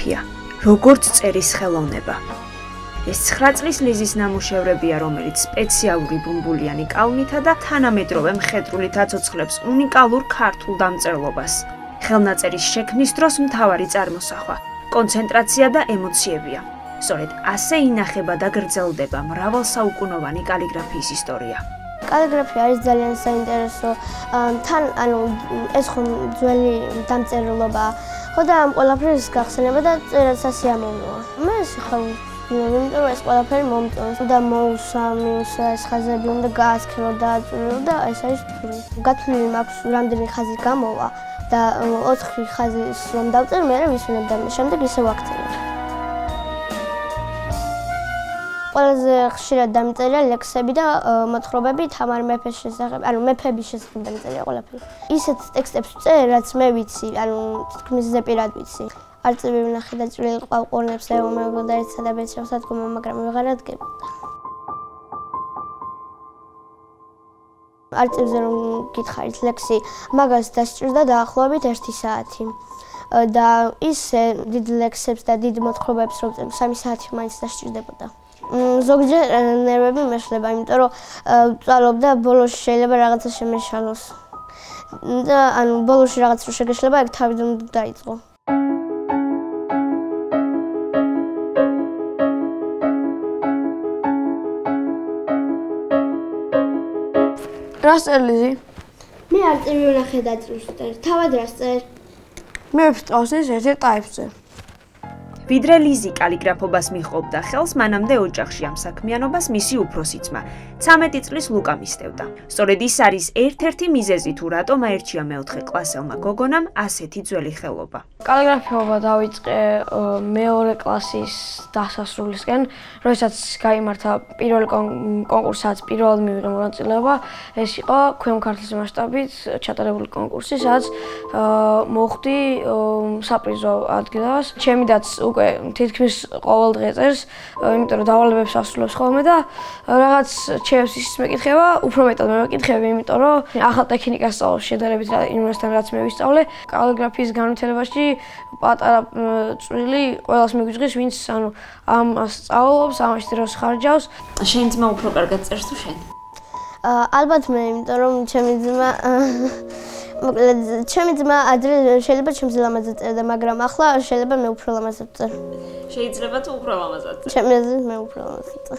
კალიგრაფია, როგორც წერის ხელოვნება. ეს 9 წლის ლიზის ნამუშევრებია, რომელიც სპეციალური ბუმბულიანი კალმითა და თანამედროვე მხედრულით აცოცხლებს უნიკალურ ქართულ დამწერლობას. ხელნაწერის შექმნის დროს მთავარი წარმოსახვა, კონცენტრაცია და ემოციებია. სწორედ ასე ინახება და გრძელდება მრავალსაუკუნოვანი კალიგრაფიის ისტორია. კალიგრაფია არის ძალიან საინტერესო, თან ეს ხომ ძველი დამწერლობა, ხო და ამ ყველაფრის გახსენება და წერა სასიამოვნოა. მე ხომ იმიტომ რომ ეს ყველაფერი მომწონს და მოუსამის ეს ხაზები უნდა გაასქერო და აწვირო და ეს არის გათვლილი მაქვს რამდენი ხაზი გამოვა და 4 ხაზის რომ დავწერ მე ვისვენებ და შემდეგ ისე ვაქცევებ. ყველაზე ხშირად დამწერია ლექსები და მოთხრობები თამარ მეფეს შესახებ, მეფების შესახებ დამწერია ყველაფერი. ისეთ ტექსტებს ვწერ, რაც მე ვიცი, თითქმის ზეპირად ვიცი. არწივი ვნახე და წვრილი ყვალყურნებს ეომებოდა ერთსა და ბეწრავს ადგომა, მაგრამ ვეღარ ადგებოდა. არწივზე რომ გითხარით ლექსი, მაგას დასჭირდა დაახლოებით 1 საათი. და ისე დიდ ლექსებს და დიდ მოთხრობებს რომ 3 საათი მაინც დასჭირდებოდა. ზოგჯერ ნერვები მეშლება, იმიტომ რომ ვწვალობ და ბოლოში შეიძლება რაღაცა შემეშალოს. და ბოლოში რაღაც რო შეგეშლება, ეგ თავიდან უნდა დაიწყო. რას წერ ლიზი? მე არწივი ვნახე და წვრილს ვწერ. თავად რას წერ? მე ვსწავლის ერთ-ერთ ტაიფს წერ. ვიდრე ლიზი კალიგრაფობას მიჰყობდა ხელს, მანამდე ოჯახში ამ საქმიანობას მისი უფროსი ძმა, 13 წლის ლუკა მისდევდა. სწორედ ის არის ერთ-ერთი მიზეზი თუ რატომ აერჩია მე-4 კლასელმა გოგონამ ასეთი ძველი ხელობა. კალიგრაფიობა დავიწყე მეორე კლასის დასასრულისკენ, როდესაც გაიმართა პირველი კონკურსსაც პირველად მივიღე მონაწილეობა. ეს იყო ქვემო ქართლის მასშტაბით ჩატარებული კონკურსი, სადაც მოხვდი საპრიზო ადგილას. ჩემი დაც უკვე თითქმის ყოველ დღე წერს, იმიტომ რომ დავალებებს ასრულებს ხოლმე და რაღაც ჩემს ის მეკითხება, უფრო მეტად მე მეკითხები, იმიტომ რომ ახალ ტექნიკას სწავლობ შედარებით იმასთან რაც მე ვისწავლე. კალიგრაფიის განვითარებაში პატარა წვრილი ყველას მიგვიძღვის, ვინც ამას სწავლობს, ამაში დროს ხარჯავს. შენ ძმა უფრო კარგად წერს თუ შენ? ალბათ მე, იმიტომ რომ ჩემი ძმა ადრე შეიძლება ჩემზე ლამაზად წერდა, მაგრამ ახლა შეიძლება მე უფრო ლამაზად ვწერ. შეიძლება თუ უფრო ლამაზად წერს? ჩემი აზრით მე უფრო ლამაზად ვწერ.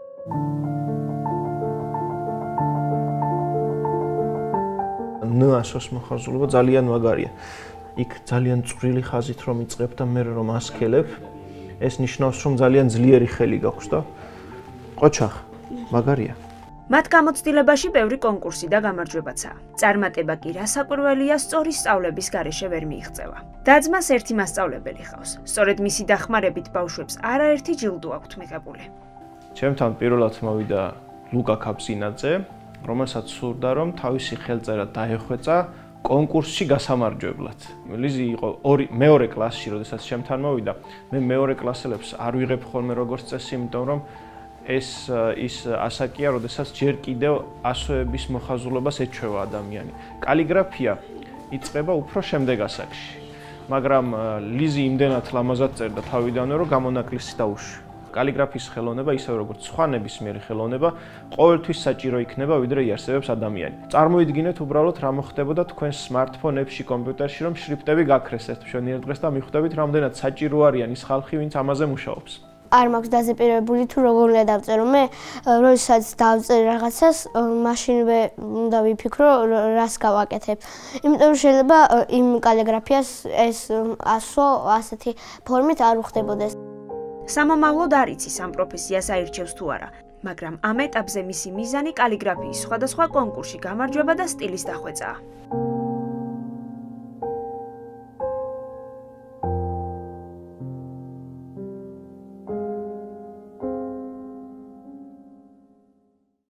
ნაშოს მოხაზულობა ძალიან მაგარია. იქ ძალიან წვრილი ხაზით რომ იწყებ და მე რომ ასქელებ, ეს ნიშნავს რომ ძალიან ძლიერი ხელი გაქვს და ყოჩახ, მაგარია. მათ გამოცდილებაში ბევრი კონკურსი და გამარჯვებაცაა. წარმატება კი რასაკვირველია, სწორი სწავლების გარეშე ვერ მიიღწევა. და-ძმას ერთი მასწავლებელი ჰყავს. სწორედ მისი დახმარებით ბავშვებს არაერთი ჯილდო აქვთ მიღებული. ჩემთან პირველად მოვიდა ლუკა ქაბსინაძე, რომელსაც სურდა რომ თავისი ხელწერა დაეხვეწა კონკურსში გასამარჯვებლად. ლიზი იყო მეორე კლასში, როდესაც ჩემთან მოვიდა. მე მეორე კლასელებს არ ვიღებ ხოლმე როგორც წესი, იმიტომ რომ ეს ის ასაკია, როდესაც ჯერ კიდევ ასოების მოხაზულობას ეჩვევა ადამიანი. კალიგრაფია იწყება უფრო შემდეგ ასაკში. მაგრამ ლიზი იმდენად ლამაზად წერდა თავიდანვე, რომ გამონაკლისი დაუშვი. კალიგრაფიის ხელოვნება, ისევე როგორც სხვა ნებისმიერი ხელოვნება, ყოველთვის საჭირო იქნება, ვიდრე იარსებებს ადამიანი. წარმოიდგინეთ უბრალოდ რა მოხდებოდა თქვენს smartphone-ებში, კომპიუტერში, რომ შრიფტები გაქრეს ერთ მშვენიერ დღეს და მიხვდებით, რამდენად საჭირო არიან ის ხალხი, ვინც ამაზე მუშაობს. არ მაქვს დაზეპირებული თუ როგორ უნდა დავწერო. მე როდესაც დავწერ რაღაცას, მაშინვე უნდა ვიფიქრო, რას გავაკეთებ. იმიტომ რომ შეიძლება იმ კალიგრაფიას ეს ასო ასეთი ფორმით არ უხდებოდეს. სამომავლოდ არ იცის ამ პროფესიას აირჩევს თუ არა, მაგრამ ამ ეტაპზე მისი მიზანი კალიგრაფიის სხვადასხვა კონკურსში გამარჯვება და სტილის დახვეწაა.